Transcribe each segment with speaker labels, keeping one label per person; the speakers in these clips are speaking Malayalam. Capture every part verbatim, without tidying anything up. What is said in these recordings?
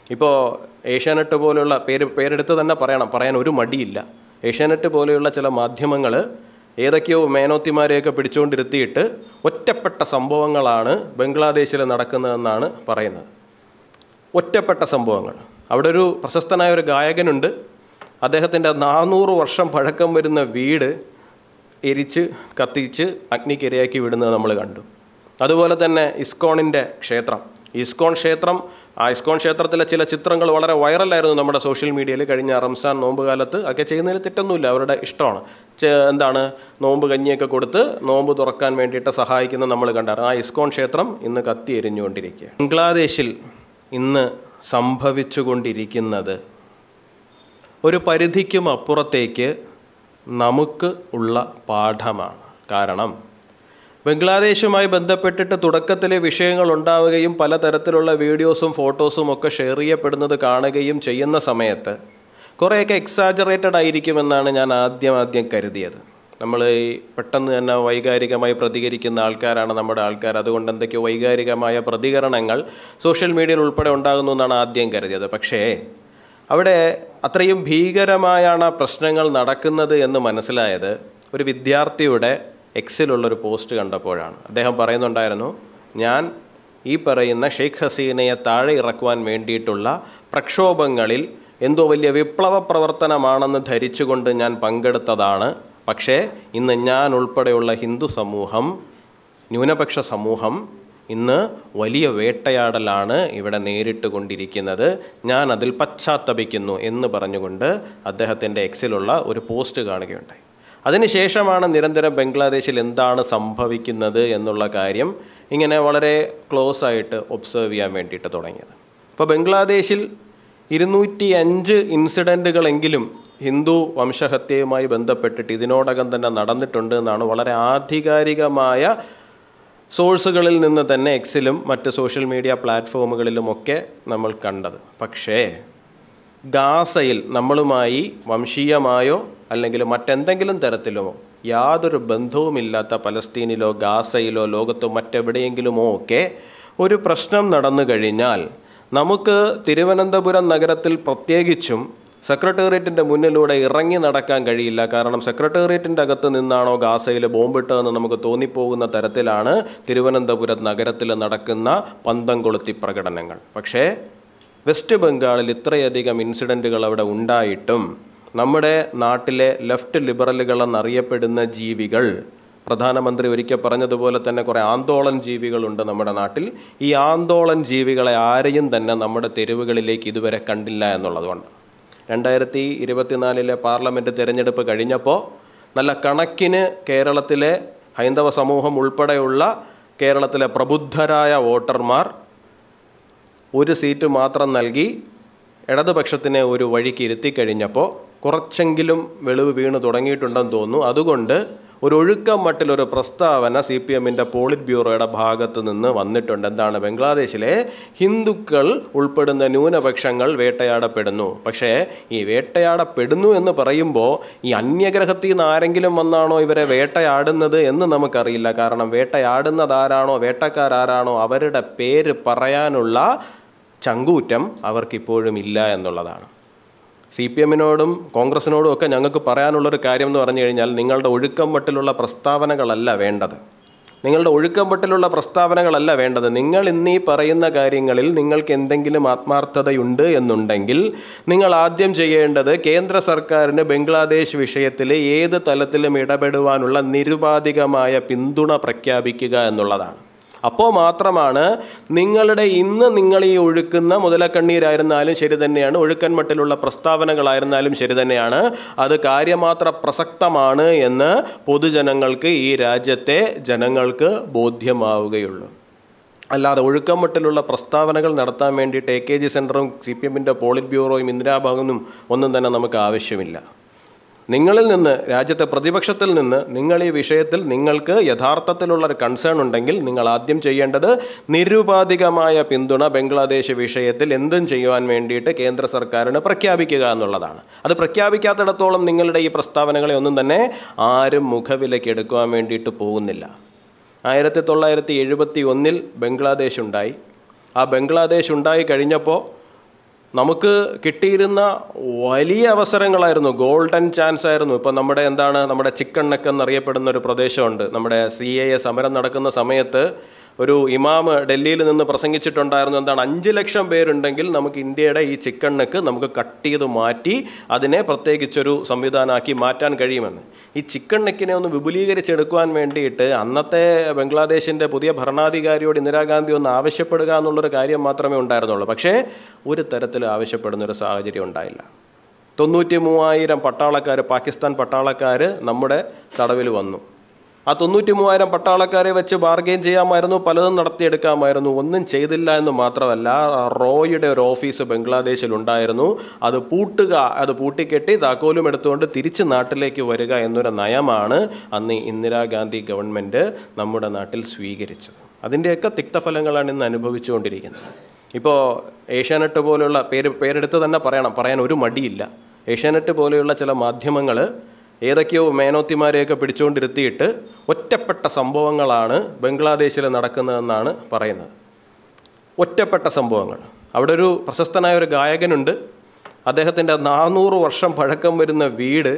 Speaker 1: ഇപ്പോൾ ഏഷ്യാനെറ്റ് പോലെയുള്ള പേര് പേരെടുത്ത് തന്നെ പറയണം, പറയാൻ ഒരു മടിയില്ല. ഏഷ്യാനെറ്റ് പോലെയുള്ള ചില മാധ്യമങ്ങൾ ഏതൊക്കെയോ മേനോത്തിമാരെയൊക്കെ പിടിച്ചുകൊണ്ടിരുത്തിയിട്ട് ഒറ്റപ്പെട്ട സംഭവങ്ങളാണ് ബംഗ്ലാദേശിൽ നടക്കുന്നതെന്നാണ് പറയുന്നത്. ഒറ്റപ്പെട്ട സംഭവങ്ങൾ. അവിടെ ഒരു പ്രശസ്തനായ ഒരു ഗായകനുണ്ട്. അദ്ദേഹത്തിൻ്റെ നാനൂറ് വർഷം പഴക്കം വരുന്ന വീട് എരിച്ച് കത്തിച്ച് അഗ്നിക്കിരയാക്കി വിടുന്നത് നമ്മൾ കണ്ടു. അതുപോലെ തന്നെ ഇസ്കോണിൻ്റെ ക്ഷേത്രം, ഇസ്കോൺ ക്ഷേത്രം ആ ഇസ്കോൺ ക്ഷേത്രത്തിലെ ചില ചിത്രങ്ങൾ വളരെ വൈറലായിരുന്നു നമ്മുടെ സോഷ്യൽ മീഡിയയിൽ കഴിഞ്ഞ റംസാൻ നോമ്പ് കാലത്ത്. ഒക്കെ ചെയ്യുന്നതിൽ തെറ്റൊന്നുമില്ല, അവരുടെ ഇഷ്ടമാണ്. എന്താണ് നോമ്പ് കഞ്ഞിയൊക്കെ കൊടുത്ത് നോമ്പ് തുറക്കാൻ വേണ്ടിയിട്ട് സഹായിക്കുന്ന നമ്മൾ കണ്ടായിരുന്നു. ആ ഇസ്കോൺ ക്ഷേത്രം ഇന്ന് കത്തി എരിഞ്ഞുകൊണ്ടിരിക്കുക. ബംഗ്ലാദേശിൽ ഇന്ന് സംഭവിച്ചുകൊണ്ടിരിക്കുന്നത് ഒരു പരിധിക്കും അപ്പുറത്തേക്ക് നമുക്ക് ഉള്ള പാഠമാണ്. കാരണം ബംഗ്ലാദേശുമായി ബന്ധപ്പെട്ടിട്ട് തുടക്കത്തിലെ വിഷയങ്ങൾ ഉണ്ടാവുകയും പലതരത്തിലുള്ള വീഡിയോസും ഫോട്ടോസും ഒക്കെ ഷെയർ ചെയ്യപ്പെടുന്നത് കാണുകയും ചെയ്യുന്ന സമയത്ത് കുറേയൊക്കെ എക്സാജറേറ്റഡ് ആയിരിക്കുമെന്നാണ് ഞാൻ ആദ്യം ആദ്യം കരുതിയത്. നമ്മൾ ഈ പെട്ടെന്ന് തന്നെ വൈകാരികമായി പ്രതികരിക്കുന്ന ആൾക്കാരാണ് നമ്മുടെ ആൾക്കാർ. അതുകൊണ്ട് എന്തൊക്കെയോ വൈകാരികമായ പ്രതികരണങ്ങൾ സോഷ്യൽ മീഡിയയിൽ ഉൾപ്പെടെ ഉണ്ടാകുന്നു എന്നാണ് ആദ്യം കരുതിയത്. പക്ഷേ അവിടെ അത്രയും ഭീകരമായാണ് പ്രശ്നങ്ങൾ നടക്കുന്നത് എന്ന് മനസ്സിലായത് ഒരു വിദ്യാർത്ഥിയുടെ എക്സിലുള്ളൊരു പോസ്റ്റ് കണ്ടപ്പോഴാണ്. അദ്ദേഹം പറയുന്നുണ്ടായിരുന്നു, ഞാൻ ഈ പറയുന്ന ഷെയ്ഖ് ഹസീനയെ താഴെ ഇറക്കുവാൻ വേണ്ടിയിട്ടുള്ള പ്രക്ഷോഭങ്ങളിൽ എന്തോ വലിയ വിപ്ലവ പ്രവർത്തനമാണെന്ന് ധരിച്ചുകൊണ്ട് ഞാൻ പങ്കെടുത്തതാണ്. പക്ഷേ ഇന്ന് ഞാൻ ഉൾപ്പെടെയുള്ള ഹിന്ദു സമൂഹം, ന്യൂനപക്ഷ സമൂഹം ഇന്ന് വലിയ വേട്ടയാടലാണ് ഇവിടെ നേരിട്ട് കൊണ്ടിരിക്കുന്നത്. ഞാൻ അതിൽ പശ്ചാത്തപിക്കുന്നു എന്ന് പറഞ്ഞുകൊണ്ട് അദ്ദേഹത്തിൻ്റെ എക്സിലുള്ള ഒരു പോസ്റ്റ് കാണുകയുണ്ടായി. അതിനുശേഷമാണ് നിരന്തരം ബംഗ്ലാദേശിൽ എന്താണ് സംഭവിക്കുന്നത് എന്നുള്ള കാര്യം ഇങ്ങനെ വളരെ ക്ലോസ് ആയിട്ട് ഒബ്സർവ് ചെയ്യാൻ വേണ്ടിയിട്ട് തുടങ്ങിയത്. അപ്പോൾ ബംഗ്ലാദേശിൽ ഇരുന്നൂറ്റി അഞ്ച് ഇൻസിഡൻറ്റുകളെങ്കിലും ഹിന്ദു വംശഹത്യയുമായി ബന്ധപ്പെട്ടിട്ട് ഇതിനോടകം തന്നെ നടന്നിട്ടുണ്ട് എന്നാണ് വളരെ ആധികാരികമായ സോഴ്സുകളിൽ നിന്ന് തന്നെ എക്സിലും മറ്റ് സോഷ്യൽ മീഡിയ പ്ലാറ്റ്ഫോമുകളിലുമൊക്കെ നമ്മൾ കണ്ടത്. പക്ഷേ ഗാസയിൽ നമ്മളുമായി വംശീയമായോ അല്ലെങ്കിൽ മറ്റെന്തെങ്കിലും തരത്തിലോ യാതൊരു ബന്ധവുമില്ലാത്ത പലസ്തീനിലോ ഗാസയിലോ ലോകത്തോ മറ്റെവിടെയെങ്കിലുമോ ഒക്കെ ഒരു പ്രശ്നം നടന്നു കഴിഞ്ഞാൽ നമുക്ക് തിരുവനന്തപുരം നഗരത്തിൽ പ്രത്യേകിച്ചും സെക്രട്ടേറിയറ്റിൻ്റെ മുന്നിലൂടെ ഇറങ്ങി നടക്കാൻ കഴിയില്ല. കാരണം സെക്രട്ടേറിയറ്റിൻ്റെ അകത്ത് നിന്നാണോ ഗാസയിൽ ബോംബിട്ടതെന്ന് നമുക്ക് തോന്നിപ്പോകുന്ന തരത്തിലാണ് തിരുവനന്തപുരം നഗരത്തിൽ നടക്കുന്ന പന്തം കൊളുത്തി പ്രകടനങ്ങൾ. പക്ഷേ വെസ്റ്റ് ബംഗാളിൽ ഇത്രയധികം ഇൻസിഡൻറ്റുകൾ അവിടെ ഉണ്ടായിട്ടും നമ്മുടെ നാട്ടിലെ ലെഫ്റ്റ് ലിബറലുകൾ എന്നറിയപ്പെടുന്ന ജീവികൾ, പ്രധാനമന്ത്രി ഒരിക്കൽ പറഞ്ഞതുപോലെ തന്നെ കുറേ ആന്തോളൻ ജീവികളുണ്ട് നമ്മുടെ നാട്ടിൽ. ഈ ആന്തോളൻ ജീവികളെ ആരെയും തന്നെ നമ്മുടെ തെരുവുകളിലേക്ക് ഇതുവരെ കണ്ടില്ല എന്നുള്ളതുകൊണ്ട് രണ്ടായിരത്തി ഇരുപത്തിനാലിലെ പാർലമെൻറ്റ് തിരഞ്ഞെടുപ്പ് കഴിഞ്ഞപ്പോൾ നല്ല കണക്കിന് കേരളത്തിലെ ഹൈന്ദവ സമൂഹം ഉൾപ്പെടെയുള്ള കേരളത്തിലെ പ്രബുദ്ധരായ വോട്ടർമാർ ഒരു സീറ്റ് മാത്രം നൽകി ഇടതുപക്ഷത്തിനെ ഒരു വഴിക്ക് ഇരുത്തിക്കഴിഞ്ഞപ്പോൾ കുറച്ചെങ്കിലും വെളിവ് വീണ് തുടങ്ങിയിട്ടുണ്ടെന്ന് തോന്നുന്നു. അതുകൊണ്ട് ഒരു ഒഴുക്കം മട്ടിലൊരു പ്രസ്താവന സി പി എമ്മിൻ്റെ പോളിറ്റ് ബ്യൂറോയുടെ ഭാഗത്ത് നിന്ന് വന്നിട്ടുണ്ട്. എന്താണ്? ബംഗ്ലാദേശിലെ ഹിന്ദുക്കൾ ഉൾപ്പെടുന്ന ന്യൂനപക്ഷങ്ങൾ വേട്ടയാടപ്പെടുന്നു. പക്ഷേ ഈ വേട്ടയാടപ്പെടുന്നു എന്ന് പറയുമ്പോൾ ഈ അന്യഗ്രഹത്തിൽ നിന്ന് ആരെങ്കിലും വന്നാണോ ഇവരെ വേട്ടയാടുന്നത് എന്ന് നമുക്കറിയില്ല. കാരണം വേട്ടയാടുന്നതാരാണോ, വേട്ടക്കാരാരാണോ അവരുടെ പേര് പറയാനുള്ള ചങ്കൂറ്റം അവർക്കിപ്പോഴും ഇല്ല എന്നുള്ളതാണ്. സി പി എമ്മിനോടും കോൺഗ്രസിനോടും ഒക്കെ ഞങ്ങൾക്ക് പറയാനുള്ളൊരു കാര്യം എന്ന് പറഞ്ഞു കഴിഞ്ഞാൽ, നിങ്ങളുടെ ഒഴുക്കം മട്ടിലുള്ള പ്രസ്താവനകളല്ല വേണ്ടത്. നിങ്ങളുടെ ഒഴുക്കം മട്ടിലുള്ള പ്രസ്താവനകളല്ല വേണ്ടത്. നിങ്ങൾ ഇന്നീ പറയുന്ന കാര്യങ്ങളിൽ നിങ്ങൾക്ക് എന്തെങ്കിലും ആത്മാർത്ഥതയുണ്ട് എന്നുണ്ടെങ്കിൽ നിങ്ങൾ ആദ്യം ചെയ്യേണ്ടത് കേന്ദ്ര സർക്കാരിന് ബംഗ്ലാദേശ് വിഷയത്തിൽ ഏത് തലത്തിലും ഇടപെടുവാനുള്ള നിരുപാധികമായ പിന്തുണ പ്രഖ്യാപിക്കുക എന്നുള്ളതാണ്. അപ്പോൾ മാത്രമാണ് നിങ്ങളുടെ ഇന്ന് നിങ്ങൾ ഈ ഒഴുക്കുന്ന മുതലക്കണ്ണീരായിരുന്നാലും ശരി തന്നെയാണ്, ഒഴുക്കൻ മട്ടിലുള്ള പ്രസ്താവനകളായിരുന്നാലും ശരി തന്നെയാണ്, അത് കാര്യമാത്ര പ്രസക്തമാണ് എന്ന് പൊതുജനങ്ങൾക്ക്, ഈ രാജ്യത്തെ ജനങ്ങൾക്ക് ബോധ്യമാവുകയുള്ളൂ. അല്ലാതെ ഒഴുക്കം മട്ടിലുള്ള പ്രസ്താവനകൾ നടത്താൻ വേണ്ടിയിട്ട് എ കെ ജി സെൻറ്ററും സി പി എമ്മിൻ്റെ പോളിറ്റ് ബ്യൂറോയും ഇന്ദിരാഭവനും ഒന്നും തന്നെ നമുക്ക് ആവശ്യമില്ല. നിങ്ങളിൽ നിന്ന്, രാജ്യത്തെ പ്രതിപക്ഷത്തിൽ നിന്ന് നിങ്ങൾ ഈ വിഷയത്തിൽ നിങ്ങൾക്ക് യഥാർത്ഥത്തിലുള്ളൊരു കൺസേൺ ഉണ്ടെങ്കിൽ നിങ്ങൾ ആദ്യം ചെയ്യേണ്ടത് നിരുപാധികമായ പിന്തുണ ബംഗ്ലാദേശ് വിഷയത്തിൽ എന്തും ചെയ്യുവാൻ വേണ്ടിയിട്ട് കേന്ദ്ര സർക്കാരിന് പ്രഖ്യാപിക്കുക എന്നുള്ളതാണ്. അത് പ്രഖ്യാപിക്കാത്തിടത്തോളം നിങ്ങളുടെ ഈ പ്രസ്താവനകളെ ഒന്നും തന്നെ ആരും മുഖവിലയ്ക്ക് എടുക്കുവാൻ വേണ്ടിയിട്ട് പോകുന്നില്ല. ആയിരത്തി തൊള്ളായിരത്തി എഴുപത്തി ഒന്നിൽ ബംഗ്ലാദേശ് ഉണ്ടായി. ആ ബംഗ്ലാദേശ് ഉണ്ടായി കഴിഞ്ഞപ്പോൾ നമുക്ക് കിട്ടിയിരുന്ന വലിയ അവസരങ്ങളായിരുന്നു, ഗോൾഡൻ ചാൻസ് ആയിരുന്നു. ഇപ്പം നമ്മുടെ എന്താണ് നമ്മുടെ ചിക്കൻ നെക്ക് എന്നറിയപ്പെടുന്ന ഒരു പ്രദേശമുണ്ട്. നമ്മുടെ സി എ എ സമരം നടക്കുന്ന സമയത്ത് ഒരു ഇമാം ഡൽഹിയിൽ നിന്ന് പ്രസംഗിച്ചിട്ടുണ്ടായിരുന്നു, എന്താണ്, അഞ്ച് ലക്ഷം പേരുണ്ടെങ്കിൽ നമുക്ക് ഇന്ത്യയുടെ ഈ ചിക്കൻ നെക്ക് നമുക്ക് കട്ട് ചെയ്ത് മാറ്റി അതിനെ പ്രത്യേകിച്ചൊരു സംവിധാനമാക്കി മാറ്റാൻ കഴിയുമെന്ന്. ഈ ചിക്കൻ നെക്കിനെ ഒന്ന് വിപുലീകരിച്ചെടുക്കുവാൻ വേണ്ടിയിട്ട് അന്നത്തെ ബംഗ്ലാദേശിൻ്റെ പുതിയ ഭരണാധികാരിയോട് ഇന്ദിരാഗാന്ധി ഒന്ന് ആവശ്യപ്പെടുക എന്നുള്ളൊരു കാര്യം മാത്രമേ ഉണ്ടായിരുന്നുള്ളൂ. പക്ഷേ ഒരു തരത്തിലും ആവശ്യപ്പെടുന്നൊരു സാഹചര്യം ഉണ്ടായില്ല. തൊണ്ണൂറ്റി മൂവായിരം പട്ടാളക്കാർ, പാകിസ്ഥാൻ പട്ടാളക്കാർ നമ്മുടെ തടവിൽ വന്നു. ആ തൊണ്ണൂറ്റി മൂവായിരം പട്ടാളക്കാരെ വെച്ച് ബാർഗെയിൻ ചെയ്യാമായിരുന്നു, പലതും നടത്തിയെടുക്കാമായിരുന്നു. ഒന്നും ചെയ്തില്ല എന്ന് മാത്രമല്ല, റോയുടെ ഒരു ഓഫീസ് ബംഗ്ലാദേശിലുണ്ടായിരുന്നു. അത് പൂട്ടുക, അത് പൂട്ടിക്കെട്ടി താക്കോലും എടുത്തുകൊണ്ട് തിരിച്ച് നാട്ടിലേക്ക് വരിക എന്നൊരു നയമാണ് അന്ന് ഇന്ദിരാഗാന്ധി ഗവൺമെൻറ് നമ്മുടെ നാട്ടിൽ സ്വീകരിച്ചത്. അതിൻ്റെയൊക്കെ തിക്തഫലങ്ങളാണ് ഇന്ന് അനുഭവിച്ചുകൊണ്ടിരിക്കുന്നത്. ഇപ്പോൾ ഏഷ്യാനെറ്റ് പോലെയുള്ള പേര് പേരെടുത്ത് തന്നെ പറയണം, പറയാൻ ഒരു മടിയില്ല. ഏഷ്യാനെറ്റ് പോലെയുള്ള ചില മാധ്യമങ്ങൾ ഏതൊക്കെയോ മേനോത്തിമാരെയൊക്കെ പിടിച്ചുകൊണ്ടിരുത്തിയിട്ട് ഒറ്റപ്പെട്ട സംഭവങ്ങളാണ് ബംഗ്ലാദേശിൽ നടക്കുന്നതെന്നാണ് പറയുന്നത്. ഒറ്റപ്പെട്ട സംഭവങ്ങൾ. അവിടെ ഒരു പ്രശസ്തനായ ഒരു ഗായകനുണ്ട്. അദ്ദേഹത്തിൻ്റെ നാനൂറ് വർഷം പഴക്കം വരുന്ന വീട്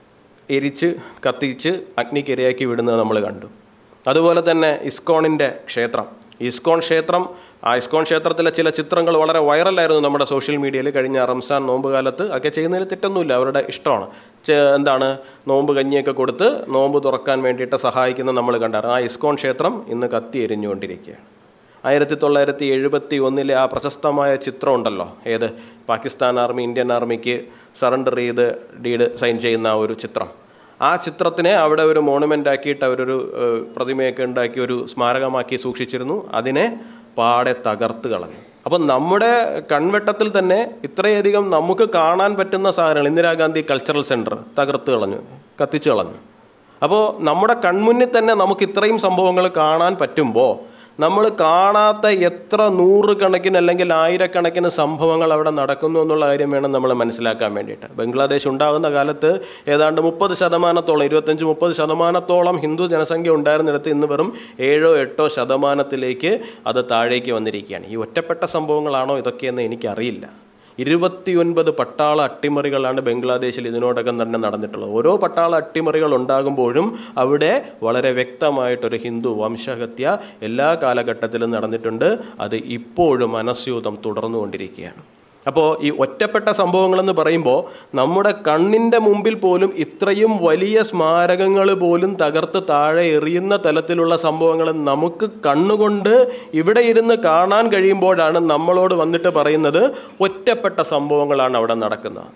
Speaker 1: എരിച്ച് കത്തിച്ച് അഗ്നിക്കിരയാക്കി വിടുന്നത് നമ്മൾ കണ്ടു. അതുപോലെ തന്നെ ഇസ്കോണിൻ്റെ ക്ഷേത്രം, ഇസ്കോൺ ക്ഷേത്രം ആ ഇസ്കോൺ ക്ഷേത്രത്തിലെ ചില ചിത്രങ്ങൾ വളരെ വൈറലായിരുന്നു നമ്മുടെ സോഷ്യൽ മീഡിയയിൽ കഴിഞ്ഞ റംസാൻ നോമ്പ് കാലത്ത്. ഒക്കെ ചെയ്യുന്നതിൽ തെറ്റൊന്നുമില്ല, അവരുടെ ഇഷ്ടമാണ്. എന്താണ്, നോമ്പ് കഞ്ഞിയൊക്കെ കൊടുത്ത് നോമ്പ് തുറക്കാൻ വേണ്ടിയിട്ട് സഹായിക്കുന്ന നമ്മൾ കണ്ടായിരുന്നു. ആ ഇസ്കോൺ ക്ഷേത്രം ഇന്ന് കത്തി എരിഞ്ഞുകൊണ്ടിരിക്കുകയാണ്. ആയിരത്തി തൊള്ളായിരത്തി എഴുപത്തി ഒന്നിലെ ആ പ്രശസ്തമായ ചിത്രം ഉണ്ടല്ലോ, ഏത്, പാകിസ്ഥാൻ ആർമി ഇന്ത്യൻ ആർമിക്ക് സറണ്ടർ ചെയ്ത് ഡീഡ് സൈൻ ചെയ്യുന്ന ഒരു ചിത്രം. ആ ചിത്രത്തിനെ അവിടെ ഒരു മോണുമെൻ്റ് ആക്കിയിട്ട് അവരൊരു പ്രതിമയൊക്കെ ഉണ്ടാക്കി ഒരു സ്മാരകമാക്കി സൂക്ഷിച്ചിരുന്നു. അതിനെ പാടെ തകർത്ത് കളഞ്ഞു. അപ്പം നമ്മുടെ കൺവെട്ടത്തിൽ തന്നെ ഇത്രയധികം നമുക്ക് കാണാൻ പറ്റുന്ന സാധനങ്ങൾ, ഇന്ദിരാഗാന്ധി കൾച്ചറൽ സെൻറ്റർ തകർത്ത് കളഞ്ഞു, കത്തിച്ചു കളഞ്ഞു. അപ്പോൾ നമ്മുടെ കൺമുന്നിൽ തന്നെ നമുക്ക് ഇത്രയും സംഭവങ്ങൾ കാണാൻ പറ്റുമ്പോൾ നമ്മൾ കാണാത്ത എത്ര നൂറുകണക്കിന് അല്ലെങ്കിൽ ആയിരക്കണക്കിന് സംഭവങ്ങൾ അവിടെ നടക്കുന്നു എന്നുള്ള കാര്യം വേണം നമ്മൾ മനസ്സിലാക്കാൻ വേണ്ടിയിട്ട്. ബംഗ്ലാദേശ് ഉണ്ടാകുന്ന കാലത്ത് ഏതാണ്ട് മുപ്പത് ശതമാനത്തോളം ഇരുപത്തഞ്ച് മുപ്പത് ശതമാനത്തോളം ഹിന്ദു ജനസംഖ്യ ഉണ്ടായിരുന്നിടത്ത് ഇന്ന് വെറും ഏഴോ എട്ടോ ശതമാനത്തിലേക്ക് അത് താഴേക്ക് വന്നിരിക്കുകയാണ്. ഈ ഒറ്റപ്പെട്ട സംഭവങ്ങളാണോ ഇതൊക്കെയെന്ന് എനിക്കറിയില്ല. ഇരുപത്തിയൊൻപത് പട്ടാള അട്ടിമറികളാണ് ബംഗ്ലാദേശിൽ ഇതിനോടകം തന്നെ നടന്നിട്ടുള്ളത്. ഓരോ പട്ടാള അട്ടിമറികൾ ഉണ്ടാകുമ്പോഴും അവിടെ വളരെ വ്യക്തമായിട്ടൊരു ഹിന്ദു വംശഹത്യ എല്ലാ കാലഘട്ടത്തിലും നടന്നിട്ടുണ്ട്. അത് ഇപ്പോഴും അനസ്യൂതം തുടർന്നുകൊണ്ടിരിക്കുകയാണ്. അപ്പോൾ ഈ ഒറ്റപ്പെട്ട സംഭവങ്ങളെന്ന് പറയുമ്പോൾ നമ്മുടെ കണ്ണിൻ്റെ മുമ്പിൽ പോലും ഇത്രയും വലിയ സ്മാരകങ്ങൾ പോലും തകർത്ത് താഴെ എറിയുന്ന തലത്തിലുള്ള സംഭവങ്ങൾ നമുക്ക് കണ്ണുകൊണ്ട് ഇവിടെ ഇരുന്ന് കാണാൻ കഴിയുമ്പോഴാണ് നമ്മളോട് വന്നിട്ട് പറയുന്നത് ഒറ്റപ്പെട്ട സംഭവങ്ങളാണ് അവിടെ നടക്കുന്നത്.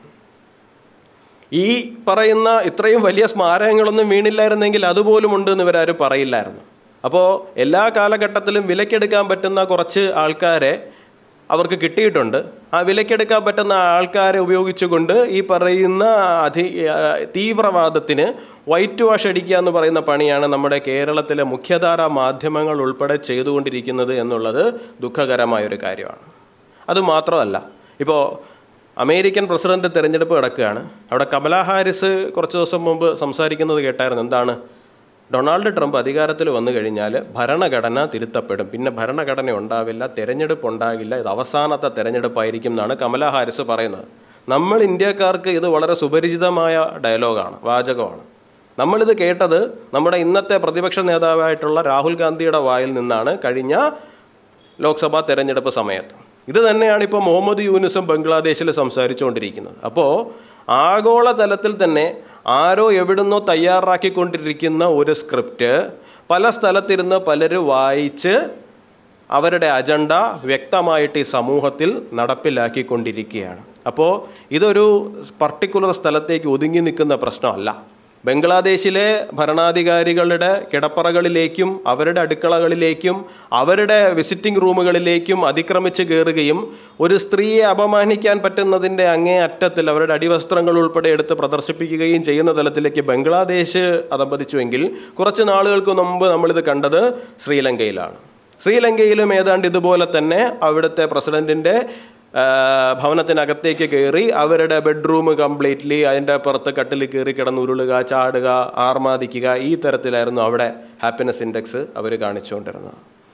Speaker 1: ഈ പറയുന്ന ഇത്രയും വലിയ സ്മാരകങ്ങളൊന്നും വീണില്ലായിരുന്നെങ്കിൽ അതുപോലും ഉണ്ട് എന്ന് ഇവരാരും പറയില്ലായിരുന്നു. അപ്പോൾ എല്ലാ കാലഘട്ടത്തിലും വിലക്കെടുക്കാൻ പറ്റുന്ന കുറച്ച് ആൾക്കാരെ അവർക്ക് കിട്ടിയിട്ടുണ്ട്. ആ വിലക്കെടുക്കാൻ പറ്റുന്ന ആൾക്കാരെ ഉപയോഗിച്ചുകൊണ്ട് ഈ പറയുന്ന അധി തീവ്രവാദത്തിന് വൈറ്റ് വാഷ് അടിക്കുക എന്ന് പറയുന്ന പണിയാണ് നമ്മുടെ കേരളത്തിലെ മുഖ്യധാരാ മാധ്യമങ്ങൾ ഉൾപ്പെടെ ചെയ്തുകൊണ്ടിരിക്കുന്നത് എന്നുള്ളത് ദുഃഖകരമായൊരു കാര്യമാണ്. അതുമാത്രമല്ല, ഇപ്പോൾ അമേരിക്കൻ പ്രസിഡന്റ് തിരഞ്ഞെടുപ്പ് നടക്കുകയാണ്. അവിടെ കമലാ ഹാരിസ് കുറച്ച് ദിവസം മുമ്പ് സംസാരിക്കുന്നത് കേട്ടായിരുന്നു. എന്താണ്, ഡൊണാൾഡ് ട്രംപ് അധികാരത്തിൽ വന്നു കഴിഞ്ഞാൽ ഭരണഘടന തിരുത്തപ്പെടും, പിന്നെ ഭരണഘടന ഉണ്ടാവില്ല, തെരഞ്ഞെടുപ്പ് ഉണ്ടാകില്ല, ഇത് അവസാനത്തെ തെരഞ്ഞെടുപ്പായിരിക്കും എന്നാണ് കമലാ ഹാരിസ് പറയുന്നത്. നമ്മൾ ഇന്ത്യക്കാർക്ക് ഇത് വളരെ സുപരിചിതമായ ഡയലോഗാണ്, വാചകമാണ്. നമ്മളിത് കേട്ടത് നമ്മുടെ ഇന്നത്തെ പ്രതിപക്ഷ നേതാവായിട്ടുള്ള രാഹുൽ ഗാന്ധിയുടെ വായിൽ നിന്നാണ് കഴിഞ്ഞ ലോക്സഭാ തെരഞ്ഞെടുപ്പ് സമയത്ത്. ഇത് തന്നെയാണ് ഇപ്പോൾ മുഹമ്മദ് യൂനുസും ബംഗ്ലാദേശിൽ സംസാരിച്ചുകൊണ്ടിരിക്കുന്നത്. അപ്പോൾ ആഗോളതലത്തിൽ തന്നെ ആരോ എവിടുന്നോ തയ്യാറാക്കിക്കൊണ്ടിരിക്കുന്ന ഒരു സ്ക്രിപ്റ്റ് പല സ്ഥലത്തിരുന്ന് പലരും വായിച്ച് അവരുടെ അജണ്ട വ്യക്തമായിട്ട് ഈ സമൂഹത്തിൽ നടപ്പിലാക്കിക്കൊണ്ടിരിക്കുകയാണ്. അപ്പോൾ ഇതൊരു പർട്ടിക്കുലർ സ്ഥലത്തേക്ക് ഒതുങ്ങി നിൽക്കുന്ന പ്രശ്നമല്ല. ബംഗ്ലാദേശിലെ ഭരണാധികാരികളുടെ കിടപ്പറകളിലേക്കും അവരുടെ അടുക്കളകളിലേക്കും അവരുടെ വിസിറ്റിംഗ് റൂമുകളിലേക്കും അതിക്രമിച്ച് കയറുകയും ഒരു സ്ത്രീയെ അപമാനിക്കാൻ പറ്റുന്നതിൻ്റെ അങ്ങേ അറ്റത്തിൽ അവരുടെ അടിവസ്ത്രങ്ങൾ ഉൾപ്പെടെ എടുത്ത് പ്രദർശിപ്പിക്കുകയും ചെയ്യുന്ന തലത്തിലേക്ക് ബംഗ്ലാദേശ് അതമ്പതിച്ചുവെങ്കിൽ കുറച്ച് നാളുകൾക്ക് മുമ്പ് നമ്മളിത് കണ്ടത് ശ്രീലങ്കയിലാണ്. ശ്രീലങ്കയിലും ഏതാണ്ട് ഇതുപോലെ തന്നെ അവിടുത്തെ പ്രസിഡന്റിൻ്റെ ഭവനത്തിനകത്തേക്ക് കയറി അവരുടെ ബെഡ്റൂം കംപ്ലീറ്റ്ലി അതിൻ്റെ പുറത്ത് കട്ടിൽ കയറി കിടന്നുരുളുക, ചാടുക, ആർമാദിക്കുക, ഈ തരത്തിലായിരുന്നു അവിടെ ഹാപ്പിനെസ് ഇൻഡെക്സ് അവർ കാണിച്ചുകൊണ്ടിരുന്നത്.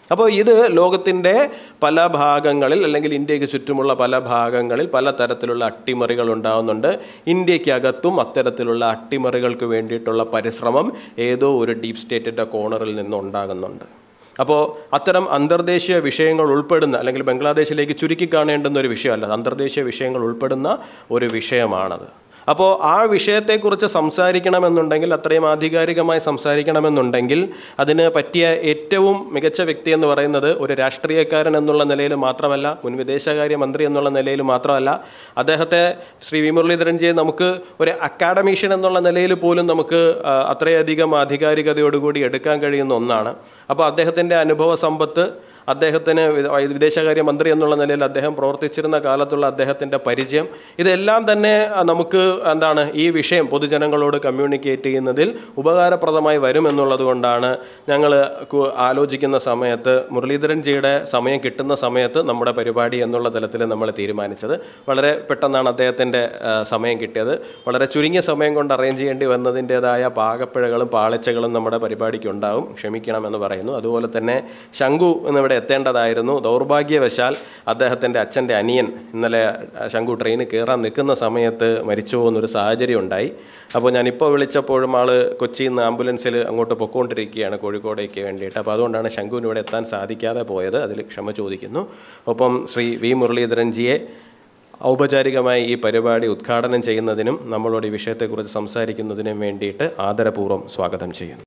Speaker 1: അപ്പോൾ ഇത് ലോകത്തിൻ്റെ പല ഭാഗങ്ങളിൽ അല്ലെങ്കിൽ ഇന്ത്യക്ക് ചുറ്റുമുള്ള പല ഭാഗങ്ങളിൽ പല തരത്തിലുള്ള അട്ടിമറികൾ ഉണ്ടാകുന്നുണ്ട്. ഇന്ത്യക്കകത്തും അത്തരത്തിലുള്ള അട്ടിമറികൾക്ക് വേണ്ടിയിട്ടുള്ള പരിശ്രമം ഏതോ ഒരു ഡീപ് സ്റ്റേറ്റിൻ്റെ കോർണറിൽ നിന്ന് ഉണ്ടാകുന്നുണ്ട്. അപ്പോൾ അത്തരം അന്തർദേശീയ വിഷയങ്ങൾ ഉൾപ്പെടുന്ന അല്ലെങ്കിൽ ബംഗ്ലാദേശിലേക്ക് ചുരുക്കി കാണേണ്ടുന്ന ഒരു വിഷയമല്ല, അന്തർദേശീയ വിഷയങ്ങൾ ഉൾപ്പെടുന്ന ഒരു വിഷയമാണത്. അപ്പോൾ ആ വിഷയത്തെക്കുറിച്ച് സംസാരിക്കണമെന്നുണ്ടെങ്കിൽ, അത്രയും ആധികാരികമായി സംസാരിക്കണമെന്നുണ്ടെങ്കിൽ അതിന് പറ്റിയ ഏറ്റവും മികച്ച വ്യക്തി എന്ന് പറയുന്നത് ഒരു രാഷ്ട്രീയക്കാരൻ എന്നുള്ള നിലയിൽ മാത്രമല്ല, മുൻ വിദേശകാര്യ മന്ത്രി എന്നുള്ള നിലയിൽ മാത്രമല്ല, അദ്ദേഹത്തെ ശ്രീ വി മുരളീധരൻജിയെ നമുക്ക് ഒരു അക്കാഡമീഷ്യൻ എന്നുള്ള നിലയിൽ പോലും നമുക്ക് അത്രയധികം ആധികാരികതയോടുകൂടി എടുക്കാൻ കഴിയുന്ന ഒന്നാണ്. അപ്പോൾ അദ്ദേഹത്തിൻ്റെ അനുഭവ സമ്പത്ത്, അദ്ദേഹത്തിന് വിദേശകാര്യ മന്ത്രി എന്നുള്ള നിലയിൽ അദ്ദേഹം പ്രവർത്തിച്ചിരുന്ന കാലത്തുള്ള അദ്ദേഹത്തിൻ്റെ പരിചയം, ഇതെല്ലാം തന്നെ നമുക്ക് എന്താണ് ഈ വിഷയം പൊതുജനങ്ങളോട് കമ്മ്യൂണിക്കേറ്റ് ചെയ്യുന്നതിൽ ഉപകാരപ്രദമായി വരുമെന്നുള്ളത് കൊണ്ടാണ് ഞങ്ങൾ ആലോചിക്കുന്ന സമയത്ത് മുരളീധരൻജിയുടെ സമയം കിട്ടുന്ന സമയത്ത് നമ്മുടെ പരിപാടി എന്നുള്ള തലത്തിൽ നമ്മൾ തീരുമാനിച്ചത്. വളരെ പെട്ടെന്നാണ് അദ്ദേഹത്തിൻ്റെ സമയം കിട്ടിയത്. വളരെ ചുരുങ്ങിയ സമയം കൊണ്ട് അറേഞ്ച് ചെയ്യേണ്ടി വന്നതിൻ്റേതായ പാകപ്പിഴകളും പാളിച്ചകളും നമ്മുടെ പരിപാടിക്ക് ഉണ്ടാവും, ക്ഷമിക്കണമെന്ന് പറയുന്നു. അതുപോലെ തന്നെ ശംഖു എന്നിവിടെ എത്തേണ്ടതായിരുന്നു. ദൗർഭാഗ്യവശാൽ അദ്ദേഹത്തിൻ്റെ അച്ഛൻ്റെ അനിയൻ ഇന്നലെ ശംഖു ട്രെയിന് കയറാൻ നിൽക്കുന്ന സമയത്ത് മരിച്ചു പോകുന്നൊരു സാഹചര്യം ഉണ്ടായി. അപ്പോൾ ഞാനിപ്പോൾ വിളിച്ചപ്പോഴും ആൾ കൊച്ചിയിൽ നിന്ന് ആംബുലൻസിൽ അങ്ങോട്ട് പൊയ്ക്കൊണ്ടിരിക്കുകയാണ് കോഴിക്കോടേക്ക് വേണ്ടിയിട്ട്. അപ്പോൾ അതുകൊണ്ടാണ് ശംഖുവിന് ഇവിടെ എത്താൻ സാധിക്കാതെ പോയത്. അതിൽ ക്ഷമ ചോദിക്കുന്നു. ഒപ്പം ശ്രീ വി മുരളീധരൻജിയെ ഔപചാരികമായി ഈ പരിപാടി ഉദ്ഘാടനം ചെയ്യുന്നതിനും നമ്മളോട് ഈ വിഷയത്തെക്കുറിച്ച് സംസാരിക്കുന്നതിനും വേണ്ടിയിട്ട് ആദരപൂർവ്വം സ്വാഗതം ചെയ്യുന്നു.